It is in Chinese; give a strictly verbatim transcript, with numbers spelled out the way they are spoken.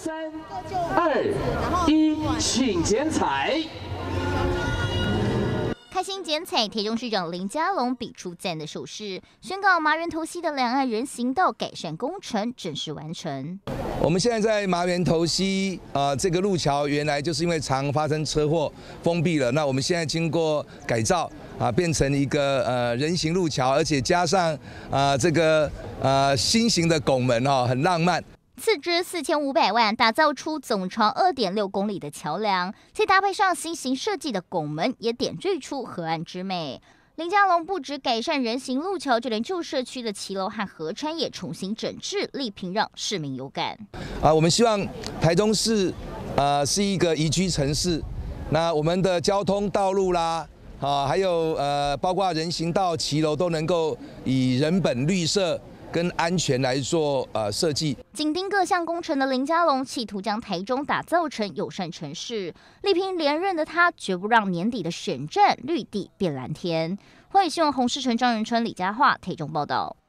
三、二、一，请剪彩。 开心剪彩，台中市长林佳龙比出赞的手势，宣告麻园头溪的两岸人行道改善工程正式完成。 我们现在在麻园头溪啊、呃，这个路桥原来就是因为常发生车祸封闭了，那我们现在经过改造啊，变成一个呃人行路桥，而且加上啊、呃、这个呃新型的拱门哦，很浪漫。 斥资四千五百万打造出总长二点六公里的桥梁，再搭配上新型设计的拱门，也点缀出河岸之美。林佳龙不止改善人行路桥，就连旧社区的骑楼和河川也重新整治，力拼让市民有感。 啊，我们希望台中市呃是一个宜居城市，那我们的交通道路啦，啊，还有呃包括人行道、骑楼都能够以人本绿色跟安全来做呃设计。 紧盯各项工程的林佳龙，企图将台中打造成友善城市。力拼连任的他，绝不让年底的选战绿地变蓝天。欢迎新闻洪世成、张元春、李佳桦台中报道。